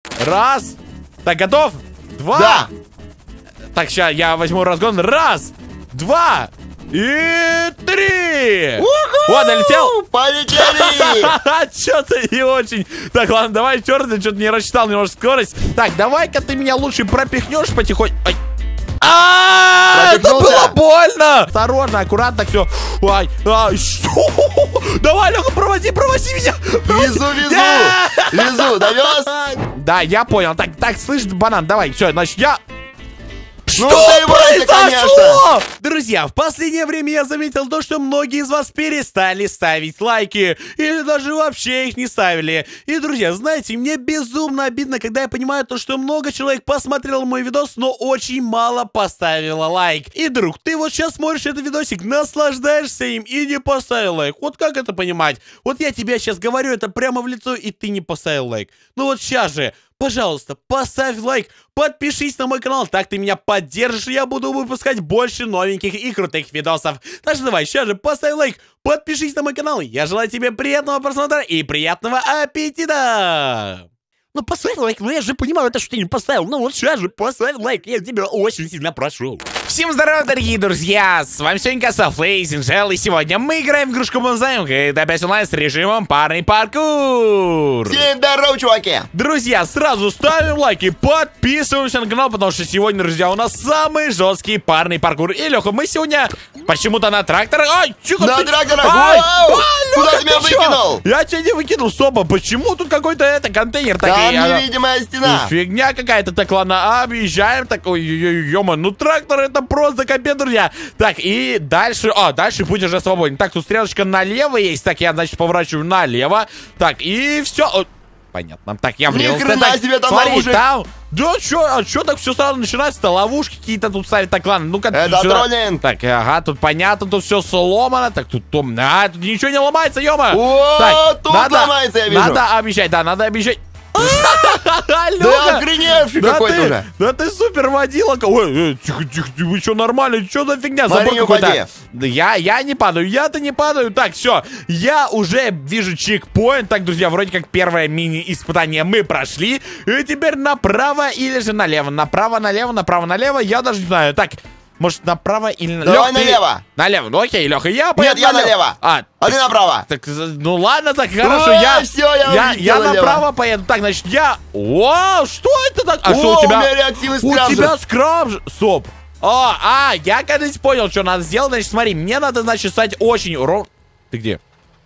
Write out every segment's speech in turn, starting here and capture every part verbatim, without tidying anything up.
Раз. Так, готов? Два. Да. Так, сейчас я возьму разгон. Раз, два и три. У-ху! О, долетел. Полетели. Что-то не очень. Так, ладно, давай, черт, ты что-то не рассчитал немножко скорость. Так, давай-ка ты меня лучше пропихнешь потихоньку. Ай. А, это было больно! Осторожно, аккуратно, все. Ай, ай, что? Давай, Леха, провози, провози меня! Везу, везу! Везу, довез? Да, я понял. Так, так, слышь, банан, давай, все, значит, я... Что ну, произошло? Друзья, в последнее время я заметил то, что многие из вас перестали ставить лайки. Или даже вообще их не ставили. И, друзья, знаете, мне безумно обидно, когда я понимаю то, что много человек посмотрело мой видос, но очень мало поставило лайк. И, друг, ты вот сейчас смотришь этот видосик, наслаждаешься им и не поставил лайк. Вот как это понимать? Вот я тебе сейчас говорю это прямо в лицо, и ты не поставил лайк. Ну вот сейчас же... Пожалуйста, поставь лайк, подпишись на мой канал, так ты меня поддержишь, и я буду выпускать больше новеньких и крутых видосов. Так что давай, сейчас же поставь лайк, подпишись на мой канал. Я желаю тебе приятного просмотра и приятного аппетита! Ну поставь лайк, ну я же понимаю, это что ты не поставил. Ну вот сейчас же поставь лайк, я тебя очень сильно прошу. Всем здорова, дорогие друзья! С вами сегодня Кософлей, Синжел, и сегодня мы играем в игрушку Музаемка. Это опять онлайн с режимом парный паркур. Всем здорово, чуваки! Друзья, сразу ставим лайки, подписываемся на канал, потому что сегодня, друзья, у нас самый жесткий парный паркур. И, Леха, мы сегодня почему-то на тракторах... Ай, чего на ты... тракторах! Ай, Вау! Ай, Куда Леха, ты меня ты чё? выкинул? Я тебя не выкинул, Соба. Почему тут какой-то это контейнер такой? Там Я... невидимая стена. Фигня какая-то. Так, ладно, объезжаем. Такой, ё-мо, ну трактор это просто капец, друзья. Так, и дальше... А, дальше путь уже свободен. Так, тут стрелочка налево есть. Так, я, значит, поворачиваю налево. Так, и все. Понятно. Так, я врезался. Ни хрена себе, там смотри, ловушек. там... Да чё, а чё так все сразу начинается-то? Ловушки какие-то тут ставят. Так, ладно, ну-ка. Это троллинг. Так, ага, тут понятно, тут все сломано. Так, тут... А, тут ничего не ломается, ё-мо. О, так, тут надо, ломается, я вижу. Надо объезжать, да, надо объезжать. Да охреневший какой-то уже. Да ты супер водила. Ой, тихо, тихо, вы что, нормально? Что за фигня? Забор какой-то. Я, я не падаю, я-то не падаю. Так, все, я уже вижу чекпоинт. Так, друзья, вроде как первое мини-испытание мы прошли. И теперь направо или же налево. Направо, налево, направо, налево. Я даже не знаю. Так, может, направо или налево? Давай налево. Налево, ну окей, Леха, я поеду. Нет, я налево. А, а ты направо. Так, ну ладно, так хорошо, Ой, я, все, я, я, я налево. направо поеду. Так, значит, я... Вау, что это так? А О, что у тебя? У меня реактивный У скраб тебя же. скраб же. Стоп. А, а, я когда-нибудь понял, что надо сделать. Значит, смотри, мне надо, значит, стать очень ровно... Ты где?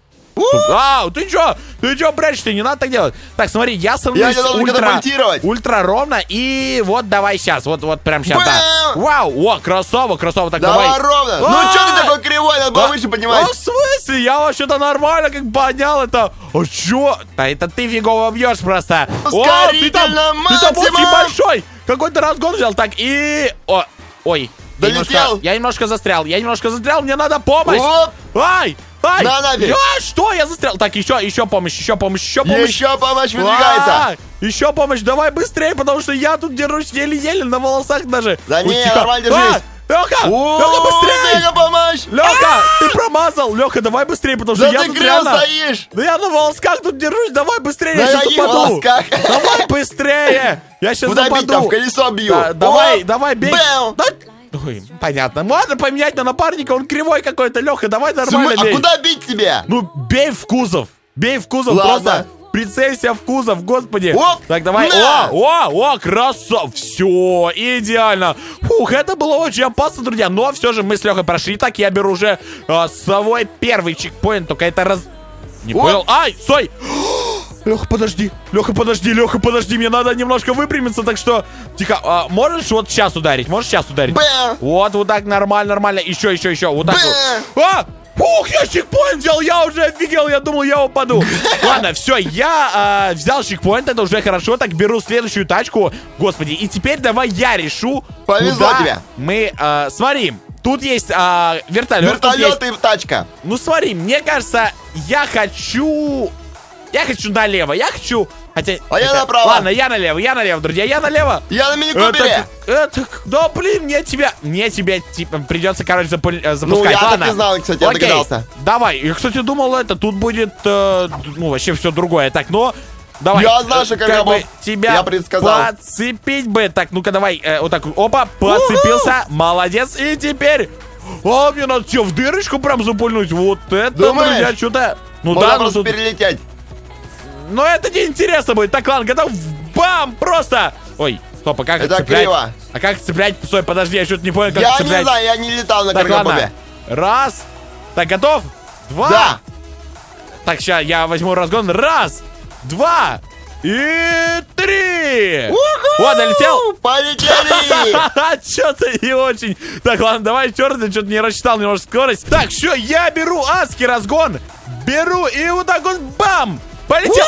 А, ты чё? Ты чё прячешься? Не надо так делать. Так, смотри, я становлюсь ультра, ультра ровно. И вот давай сейчас. Вот, вот прям сейчас, да. Вау, о, красава, красава. Так, давай. давай ровно. Ну чё ты такой кривой? Надо повыше поднимать. А в смысле? Я вообще-то нормально как понял это. А чё? Да это ты фигово бьешь просто. О, ты там, ты там очень большой. Какой-то разгон взял. Так, и... О, ой. Я немножко, я немножко застрял. Я немножко застрял. Мне надо помощь. Оп. Ай! Ай! На, нафиг. Я, что? Я застрял. Так, еще, еще помощь, еще помощь, еще помощь. Еще помощь выдвигается. Еще помощь, давай быстрее, потому что я тут держусь еле-еле на волосах даже. Да не, нормально держись. Леха, Леха, быстрее! Мега помощь! Леха, ты промазал! Леха, давай быстрее, потому что да я ты тут криво реально... стоишь! Да я на волосках тут держусь, давай быстрее, на я сейчас упаду! Волосках. Давай быстрее! Я сейчас куда упаду! бить там, в колесо бью! Да, давай, О, давай, бей! Да... Ой, понятно. Можно поменять на напарника, он кривой какой-то. Леха, давай нормально См... бей. А куда бить тебе? Ну, бей в кузов. Бей в кузов, ладно. просто прицелься в кузов, господи. Оп, так, давай. на. О, о, о, красава. Все, идеально. Фух, это было очень опасно, друзья. Но все же мы с Лехой прошли. Так, я беру уже а, свой первый чекпоинт. Только это раз... Не Оп. понял. Ай, стой. Леха, подожди, Леха, подожди, Леха, подожди, мне надо немножко выпрямиться, так что, тихо, а, можешь вот сейчас ударить, можешь сейчас ударить? Бэ. Вот, вот так, нормально, нормально, еще, еще, еще, вот так вот. А! Ух, я чекпоинт взял, я уже офигел, я думал, я упаду. Ладно, все, я а, взял чекпоинт, это уже хорошо, так беру следующую тачку, господи, и теперь давай я решу, повезло куда тебе. мы, а, смотри, тут есть а, вертолет. Вертолет есть... и тачка. Ну смотри, мне кажется, я хочу... Я хочу налево, я хочу... Хотя, а хотя... я направо. Ладно, я налево, я налево, друзья, я налево. Я на мини-кубере. Это, это, да, блин, мне тебя... Мне тебя, типа, придется, короче, запу... запускать. Ну, я ладно. так не знал, кстати, я Окей, догадался. давай. Я, кстати, думал, это тут будет, э, ну, вообще все другое. Так, но... Давай. Я знаю, что как как я бы мог. тебя Я предсказал. подцепить бы. Так, ну-ка давай, э, вот так, опа, подцепился. Молодец. И теперь... А, мне надо все в дырочку прям запульнуть. Вот это, Думаешь? друзья, что-то... Ну Можно да, ну просто тут... перелететь. Но это неинтересно будет. Так, ладно, готов? Бам! Просто! Ой, стоп, а как Это цеплять? криво. А как цеплять? Стой, подожди, я что-то не понял, как Я цеплять. не знаю, я не летал на Так, ладно. каргобобе. Раз. Так, готов? Два. Да. Так, сейчас я возьму разгон. Раз, два и три. Уху! Вот, долетел. Полетели! Что-то не очень. Так, ладно, давай еще раз. Я что-то не рассчитал немножко скорость. Так, все, я беру адский разгон. Беру и вот так вот бам. Полетел.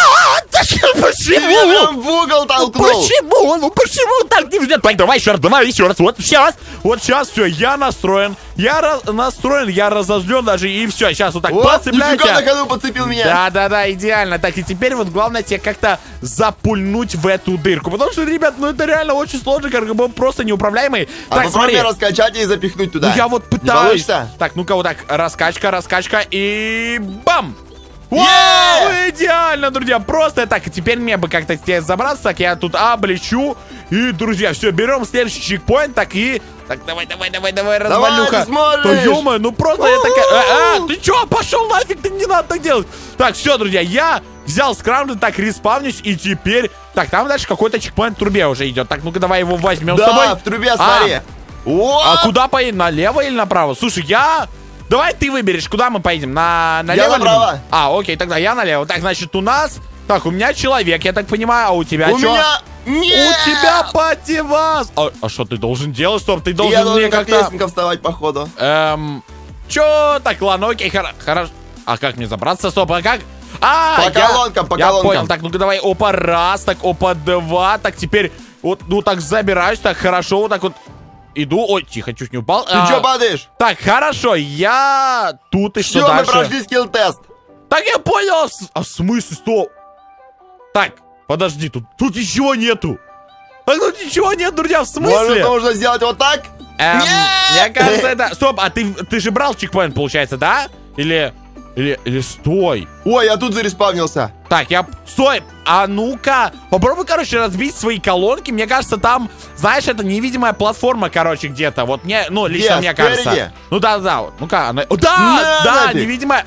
Ты меня прям в угол толкнул. Почему? Ну почему так нельзя? Так, давай еще раз, давай еще раз. Вот сейчас. Вот сейчас все, я настроен. Я раз, настроен, я разозлен даже. И все, сейчас вот так Вот, подцепляйте. нифига на ходу подцепил меня. Да-да-да, идеально. Так, и теперь вот главное тебе как-то запульнуть в эту дырку. Потому что, ребят, ну это реально очень сложно, как бы просто неуправляемый. А Так, попробуй смотри. раскачать и запихнуть туда. Ну я вот Не пытаюсь. получится? Так, ну-ка вот так, раскачка, раскачка и бам! Yeah! Вау, идеально, друзья, просто так. И теперь мне бы как-то тебе забраться, так я тут облечу. И, друзья, все, берем следующий чекпоинт, так и... Так, давай, давай, давай, давай, развалюха. ты сможешь. Да ё-моё, ну просто я такая... А, а, ты чё, пошел нафиг, ты не надо так делать. Так, все, друзья, я взял скрамбль, так, респавнюсь, и теперь... Так, там дальше какой-то чекпоинт в трубе уже идет. Так, ну-ка, давай его возьмем с тобой. Да, в трубе, смотри. А, Вот. а куда поедем? Налево или направо? Слушай, я... Давай ты выберешь, куда мы поедем? На налево? Я направо. Или... А, окей, тогда я налево. Так, значит, у нас... Так, у меня человек, я так понимаю, а у тебя У что? меня... Нет! У тебя пативас! А, а что ты должен делать? Стоп, ты должен Я мне должен как как-то... лестница вставать, походу. Эм... Чё? Так, ладно, окей, хоро- хорошо. А как мне забраться? Стоп, а как? А, По я... колонкам, по я колонкам. понял. Так, ну-ка давай, опа, раз, так, опа, два. Так, теперь вот, ну так забираюсь, так, хорошо, вот так вот. Иду, ой, тихо, чуть не упал. Ты А, чё падаешь? Так, хорошо, я тут и что Все, мы дальше? прошли скилл-тест. Так, я понял, а, с- а в смысле, что? Так, подожди, тут, тут ничего нету. А тут ничего нет, друзья, в смысле? Может, нужно сделать вот так? Эм, Нет! мне кажется, это... Стоп, а ты, ты же брал чекпоинт, получается, да? Или... Или, или стой. Ой, я тут зареспавнился. Так, я... Стой! А ну-ка! Попробуй, короче, разбить свои колонки. Мне кажется, там, знаешь, это невидимая платформа, короче, где-то. Вот мне, ну, лично Где? мне Спереди? кажется. Ну да-да, вот. Ну-ка, она... О, да! На Да, нафиг! невидимая...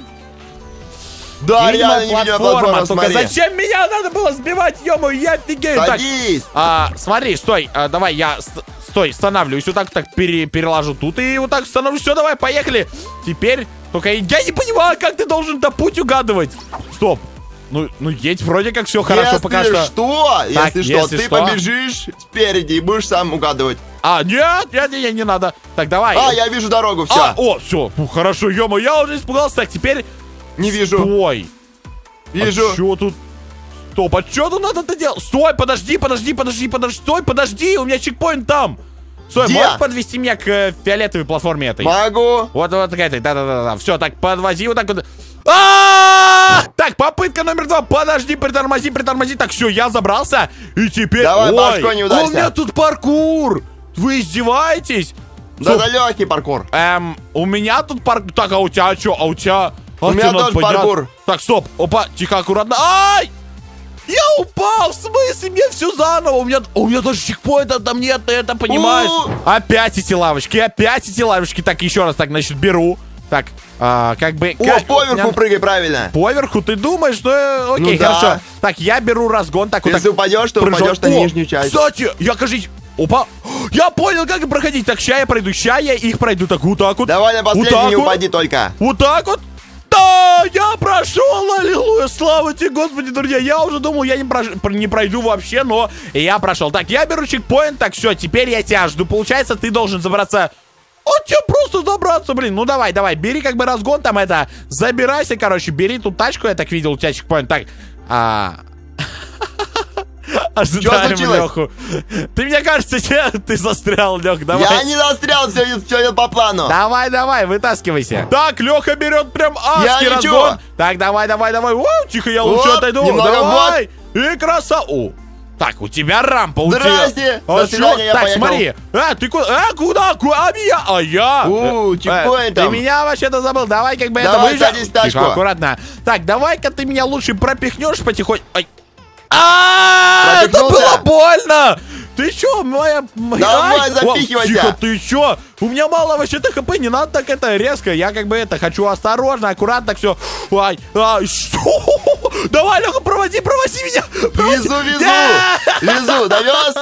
Да, невидимая реально невидимая платформа, Только смотри. зачем меня надо было сбивать, ё-моё, я офигею. Так, Садись. а, смотри, стой, а, давай я, ст- стой, останавливаюсь, вот так, так пере- переложу тут и вот так становлюсь, все, давай, поехали. Теперь, только я не понимаю, как ты должен до путь угадывать. Стоп, ну, ну едь, вроде как все хорошо Если пока что. что, Так, если что, если ты что. побежишь спереди и будешь сам угадывать. А, нет, нет, нет, не надо. Так, давай. А, я вижу дорогу, все. А, о, все, хорошо, ё я уже испугался. Так, теперь, Не вижу. стой. Вижу. А чё тут? Стоп, а чё тут надо-то делать? Стой, подожди, подожди, подожди, подожди, стой, подожди, у меня чекпоинт там. Стой, Где? можешь подвести меня к э, фиолетовой платформе этой? Могу. Вот, вот такая, да-да-да-да. Все, так, подвози вот так вот. А-а-а! Так, попытка номер два. Подожди, притормози, притормози. Так, все, я забрался. И теперь... Давай, Ой, башкой не ударься. у меня тут паркур. Вы издеваетесь? Да, Стоп, да, легкий паркур. Эм, у меня тут паркур. Так, а у тебя что? А у тебя... А У тебе меня надо тоже подняться. паркур. Так, стоп. Опа, тихо, аккуратно. Ай! Я упал, в смысле? Мне все заново. У меня, у меня даже чекпоинта там нет, ты это понимаешь? У. Опять эти лавочки, опять эти лавочки. Так, еще раз, так, значит, беру. Так, а, как бы... О, как- поверху я- прыгай правильно. Поверху, ты думаешь? Ну, э, окей, Ну да. хорошо. Так, я беру разгон, так вот Если так. упадешь, то прыжок. упадешь на О, нижнюю часть. Кстати, я, кажись... Опа! Я понял, как проходить. Так, ща я пройду, ща я их пройду. Так, вот так вот. Давай на Вот последний так не вот. упади только. Вот так вот. Да, я прошел, аллилуйя, слава тебе, Господи, друзья. Я уже думал, я не, прош- не пройду вообще, но я прошел. Так, я беру чекпоинт, так, все, теперь я тебя жду. Получается, ты должен забраться... Вот тебе просто забраться, блин. Ну, давай, давай, бери как бы разгон там это. Забирайся, короче, бери тут тачку, я так видел, у тебя чекпоинт. Так, а... Ожидаем случилось? Леху. Ты, мне кажется, те- ты застрял, Лех, давай. Я не застрял, все, все идет по плану. Давай, давай, вытаскивайся. Так, Леха берет прям адский Я разгон. ничего. Так, давай, давай, давай. Воу, тихо, я лучше Вот, отойду. немного Давай. И краса. О, так, у тебя рампа. У Здрасте. тебя... До А свидания, чё? я Так, поехал. смотри. А, ты куда? А, куда? Куда? А я? А я? У, Э, чекпоинт Ты там. меня вообще-то забыл. Давай, как бы это Давай, выезжай. садись в тачку. Тихо, аккуратно. Так, давай-ка ты меня лучше пропихнешь потихоньку. Ай. А, это Пропихнулся? было больно! Ты чё, моя... моя- Давай, Ай! запихивайся. О, тихо, ты чё? У меня мало вообще-то хп, не надо так это резко. Я как бы это хочу осторожно, аккуратно так все. Ай, ай, что? Давай, Леха, проводи, проводи меня. Проводи. Везу, везу. Я! Везу, довез.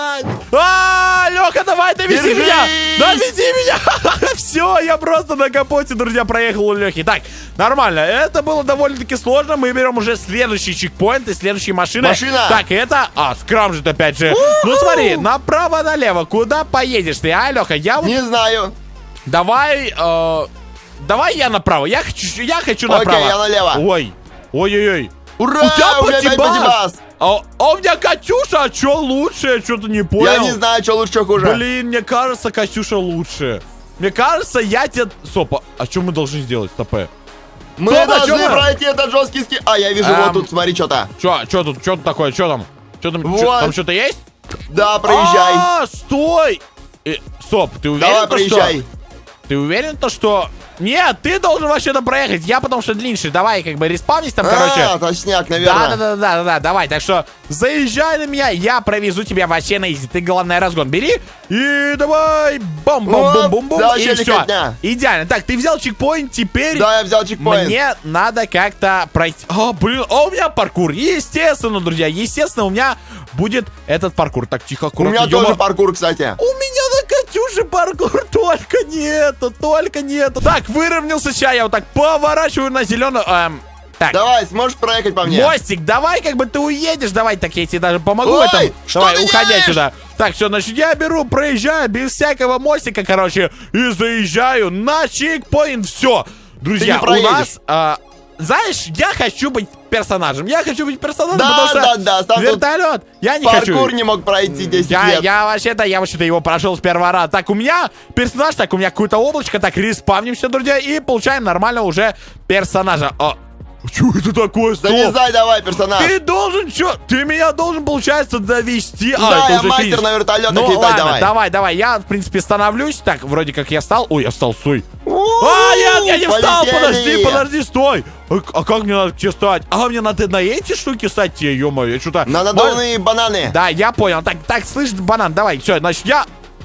А, Леха, давай, довези Держись. меня. Довези меня. Все, я просто на капоте, друзья, проехал у Лехи. Так, нормально. Это было довольно-таки сложно. Мы берем уже следующий чекпоинт и следующие машины. Машина. Так, это... А, скрамжит опять же. Ну смотри, направо-налево. Куда поедешь ты, а, Леха? Я вот... Не знаю. Давай... э, Давай я направо. Я хочу, я хочу Окей, направо. я налево. Ой. Ой-ой-ой. Ура, У тебя у меня опять патибас. патибас. А, а у меня Катюша, а что лучше? Я что-то не понял. Я не знаю, что лучше, что хуже. Блин, мне кажется, Катюша лучше. Мне кажется, я тебе... Стоп, а, а что мы должны сделать, стопэ? Мы Стоп, а должны чё мы? пройти этот жесткий ски... А, я вижу, Эм. вот тут, смотри, что-то. Чё, чё тут, чё тут такое, чё там? Чё там, чё- Вот. там что-то есть? Да, проезжай. А, стой! Э, стоп, ты уверен, Давай, то, что... проезжай. Ты уверен, то, что... Нет, ты должен вообще-то проехать, я потому что длиннее. Давай, как бы, респавнись там, короче. А, точняк, наверное. Да-да-да-да-да, давай, так что заезжай на меня, я провезу тебя вообще на изи. Ты, главное, разгон бери и давай бум-бум-бум-бум-бум, Да, и вообще все. легкотня. Идеально. Так, ты взял чекпоинт, теперь Да, я взял чекпоинт. мне надо как-то пройти. А, блин, а у меня паркур. Естественно, друзья, естественно, у меня будет этот паркур. Так, тихо, У аккуратно. меня идём. тоже паркур, кстати. У меня на Катюше паркур, только не это, только не это. Так, выровнялся, сейчас я вот так поворачиваю на зеленую. Эм, так, Давай, сможешь проехать по мне? мостик, давай, как бы ты уедешь, давай, так я тебе даже помогу Ой, в этом. что Давай, ты уходи делаешь? отсюда. Так, все, значит, я беру, проезжаю без всякого мостика, короче, и заезжаю на чекпоинт. Все, друзья, не у проедешь. нас, а, знаешь, я хочу быть персонажем. Я хочу быть персонажем, Да, потому что да, да, там тут вертолет. Я не хочу. Паркур не мог пройти десять Я, лет. я вообще-то, я вообще-то его прошел с первого раза. Так, у меня персонаж, так, у меня какое-то облачко, так, респавнимся, друзья, и получаем нормально уже персонажа. А, что это такое? Стоп. Залезай давай, персонаж. Ты должен, что? Ты меня должен, получается, довести. Да, это я уже мастер финиш. на вертолетах Ну летать, ладно, давай. давай, давай. Я, в принципе, становлюсь. Так, вроде как я стал. Ой, я встал, стой. У-у-у, А, нет, я не встал, полетели. подожди, подожди, стой. А, а как мне надо тебе стать? А, мне надо на эти штуки стать тебе, ё-моё, я что-то... На надувные бананы. Да, я понял. Так, так, слышь, банан, давай, все, значит, я...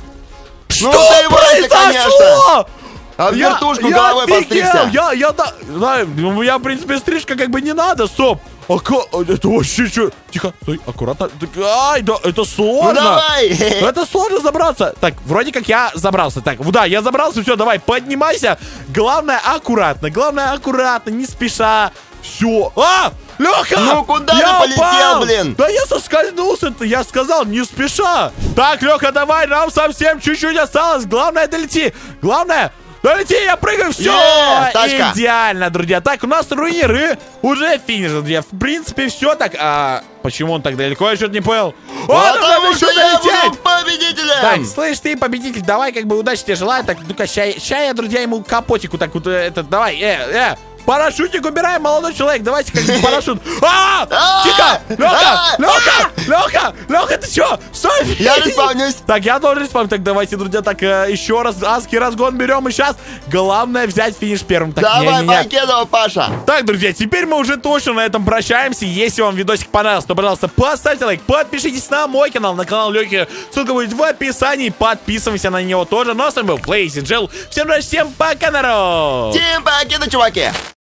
Ну, Что ты вроде, произошло? А в Я- вертушку я головой офигел, постригся. Я, я, да, знаю, ну, я, в принципе, стрижка как бы не надо, стоп. А ка- а это вообще что? Тихо, стой, аккуратно. Так, ай, да, это Ну сложно. давай. Это сложно забраться. Так, вроде как я забрался. Так, да, я забрался, все, давай, поднимайся. Главное, аккуратно, главное, аккуратно, не спеша. Все. А! Леха! Ну, куда я ты полетел, упал! блин? Да я соскользнулся-то, я сказал, не спеша. Так, Леха, давай, нам совсем чуть-чуть осталось. Главное, долети. Главное, долети, я прыгаю, все. Е, тачка. Идеально, друзья. Так, у нас руинеры уже финиш, друзья. В принципе, все так. А почему он так далеко? Я что-то не понял. О, нам надо Потому что еще я долететь. буду победителем. Так, слышь, ты победитель, давай, как бы, удачи тебе желаю. Так, ну-ка, ща, ща я, друзья, ему капотику так вот, э, этот, давай, э, э. Парашютик убираем, молодой человек, давайте как парашют. А! Тихо! Леха! Леха! Леха! Леха, ты что? Стой! Я респавнюсь. Так, я тоже респавню. Так, давайте, друзья, так, э, еще раз адский разгон берем. И сейчас главное взять финиш первым. Так, Давай, не-не-не. Покедова, Паша. Так, друзья, теперь мы уже точно на этом прощаемся. Если вам видосик понравился, то, пожалуйста, поставьте лайк, подпишитесь на мой канал, на канал Лёхи. Ссылка будет в описании. Подписывайся на него тоже. Ну, а с вами был Плейсинджел. Всем удачи, всем пока, народ! Всем покеда, чуваки.